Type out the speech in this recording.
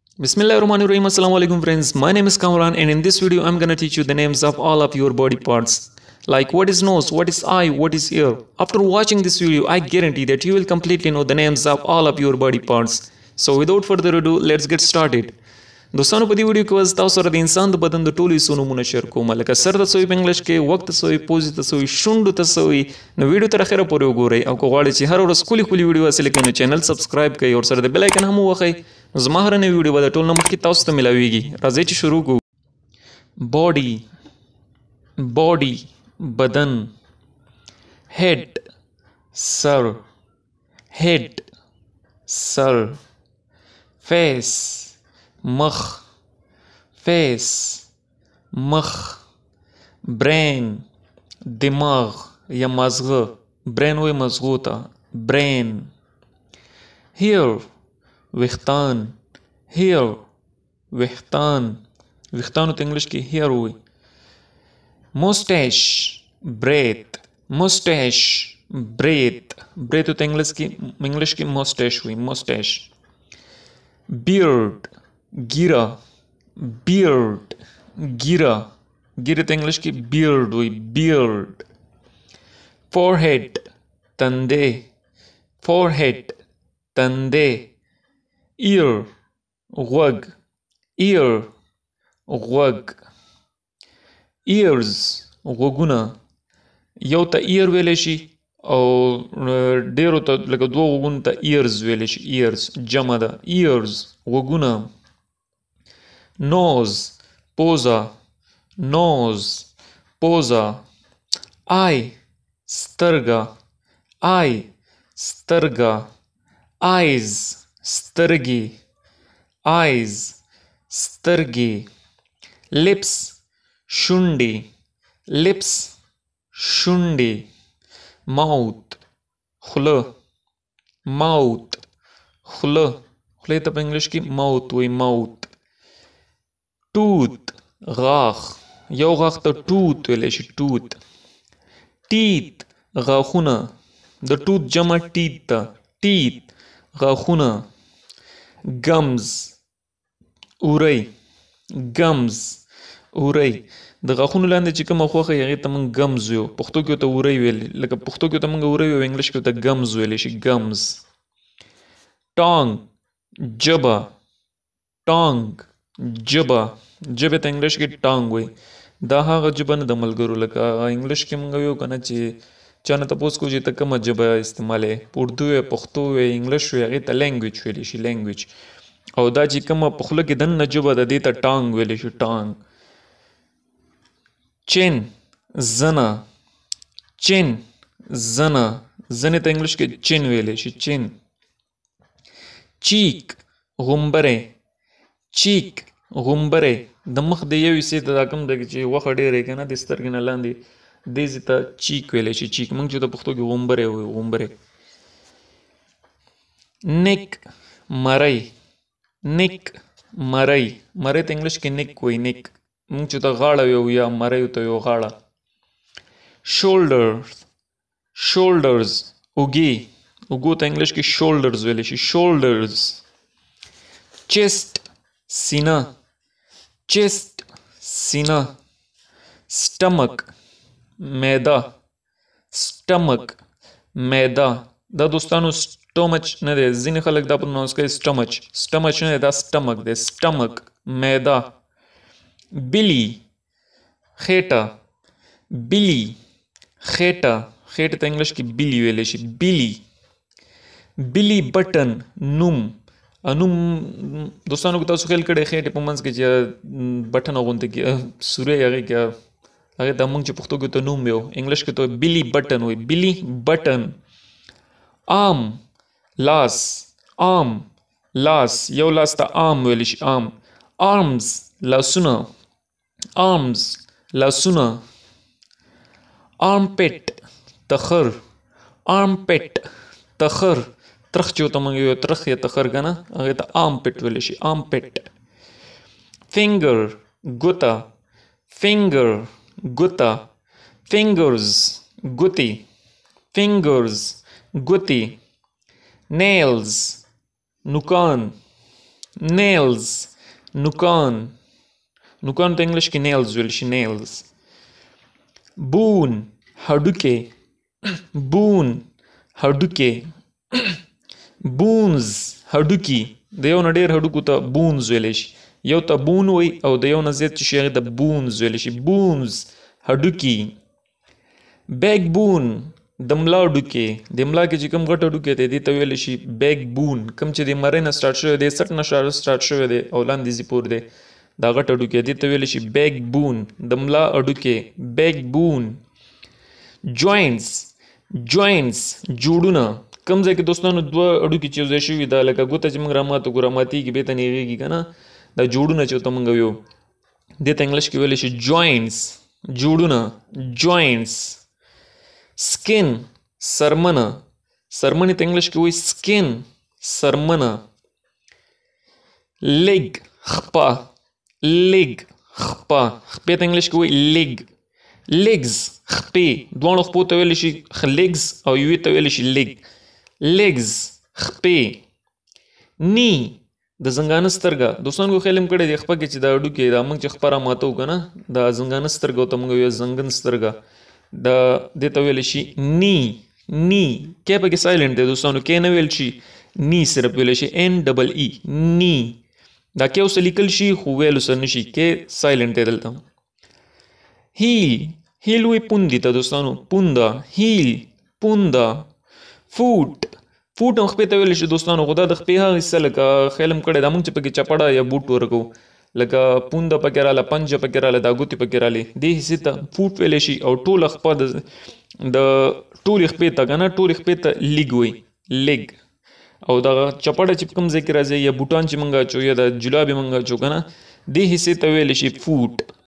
Bismillahirrahmanirrahim. Assalamu alaikum friends. My name is Kamran and in this video I'm gonna teach you the names of all of your body parts. Like what is nose, what is eye, what is ear. After watching this video, I guarantee that you will completely know the names of all of your body parts. So without further ado, let's get started. دوستانو په دې ویډیو کې وز تاسو سره د انسان د بدن د ټولو حصو نومونه شیر کوم لکه سر ته سوی په انګلیش کې وخت ته سوی پوزې ته سوی شونډو ته سوی نو ویډیو تر اخره پورې وګورئ او که غواړئ چې هر ورځ کولي ویډیو حاصل کړئ نو چینل سبسکرایب کړئ او سره د بیل آیکن هم ووهئ نو زما هره نوې ویډیو به د ټول نه مخکې تاسو ته ملاویږي راځئ چې شروع کړو باډي بدن head سر face مخ brain دماغ یا مغزه brain وی مغزو ته brain hair ویښتان ویښتانو ته انګلیش کې hair وی mustache breath ته انګلیش کې mustache وی mustache beard ګیره ته انګلیش کې beard وی beard forehead تندې ear غوږ ears غوږونه یو ته ear ویلی شي او ډیرو ته لکه دوه غوږونو ته ears ویلی شي ears جمع ده ears غوږونه nose پوزه eye سترګه eyes سترګې lips شونډې mouth خوله خولې ته په انګلیش کې mouth وی mouth tooth غاښ یو غاښ ته tooth ویلی شي tooth teeth غاښونه د tooth جمع teeth ته teeth غاښونه gums اورۍ د غاښونو لاندې چې کومه خوښه هغې ته موږ gums ویو پښتو کې ورته اورۍ ویل لکه پښتو کې ورته موږ اورۍ ویو انګلیش کې ورته gums ویلی شي gums tongue ژبې ته انګلیش کې tongue وی دا هغه ژبه نه د ملګرو لکه انګلیش کې موږ ویو که نه چې چا نه تپوس کوو چې ته کومه ژبه استعمالوې اردو وی پښتو وی انګلیش وی هغې ته لینګویج ویلی شي لینګویج او دا چې کومه په خوله کې دننه ژبه ده دې ته ټانګ ویلی شي ټانګ چین زنه زنې ته انګلیش کې چین ویلی شي چین چیک غومبری د مخ د یو حصې ته دا کوم دی چې غوښه ډېره یې که نه د سترګې نه لاندې دې ځای ته چیک ویلی شي چیک موږ چې ته پښتو کې غومبری وایو غومبری نیک مرۍ ته انګلیش کې نیک وایي نیک موږ چې ته غاړه ویو یا مرۍ ته ویو غاړه شولډرز اوږو ته انګلیش کې شولډرز ویلی شي شولډرز چیسټ سینه سټمک معده دا دوستانو سټومچ نه دی ځینې خلک دا پروناونس کوي سټمچ نه دی دا سټمک دی سټمک معده بلی خېټه ته انګلیش کې بلی ویلی شي بلی بټن نوم دوستانو که تاسو خیال کړی خېټې په منځ کې چې بټنه غوندې کې سوری هغې کې هغې ته موږ چې پښتو کې ته نوم ویو انګلیش کې ته بلی بټن وایي بلی بټن آم لاس یو لاس ته آم ویلی شي آم آرمز لاسونه آرمپټ تخر ترخ چې ورته موږ ویو ترخ یا تخر که نه هغې ته آرمپټ ویلی شي آرمپټ فینګر ګوته fingers ګوتې nails نوکان nails نوکان نوکان ته انګلیش کې nails ویل شي nails bone هډوکی bone هډوکی bones هډوکی د یو نه ډېر هډوکو ته bones ویلی شي یو ته bone وایي او د یو نه زیات چې شي هغې ته bones ویلی شي bones هډوکي backbone د ملا هډوکی د ملا کې چې کوم غټ هډوکی دی دې ته ویلی شي backbone کوم چې د مرۍ نه سټارټ شوی دی سټ نه سټارټ شوی دی او لاندې ځي پورې دی دا غټ هډوکی دې ته ویلی شي backbone د ملا هډوکی backbone joints جوړونه کوم ځای کې دوستانو دوه هډوکي چې یو ځای شوي دا لکه ګوته چې موږ راماتو کړو راماتېږي بېرته نیغېږي که نه دا جوړونه چې ورته موږ ویو دې ته انګلیش کې ویلی شي joints جوړونه joints skin سرمنه سرمنې ته انګلیش کې وایي skin سرمنه leg خپه leg خپه خپې ته انګلیش کې وایي leg legs خپې دواړو خپو ته ویلی شي legs او یوې ته ویلی شي leg legs خپې نی د زنګانه سترګه دوستانو خیال هم کړی دی خپه کې چې دا هډوکې دا موږ چې خپه راماتو که نه دا زنګانه سترګه ورته موږ ویو زنګن سترګه دا دې ته ویلی شي نی کې پکې سایلنټ دی دوستانو کې نه ویل شي نی صرف ویلی شي NEE نی دا کې اوس لیکل شي خو ویلو سره نشي کې سایلنټ دی دلته هیل وی پوندې ته دوستانو پونده هیل پونده فوټ هم خپې ته ویلی شي دوستانو خو دا د خپې هغه حصه لکه خیال هم کړی دا موږ چې پکې چپړه یا بوټ ورکو لکه پونده پکې راله پنجه پکې راله دا ګوتې پکې رالې دې حصې ته فوټ ویلی شي او ټوله خپه د ټولې خپې ته که نه ټولې خپې ته لیګ وایي لیګ او دغه چپړه چې کوم ځای کې راځي یا بوټان چې موږ اچو یا د جلابې موږ اچو که نه دې حصې ته ویلی شي فوټ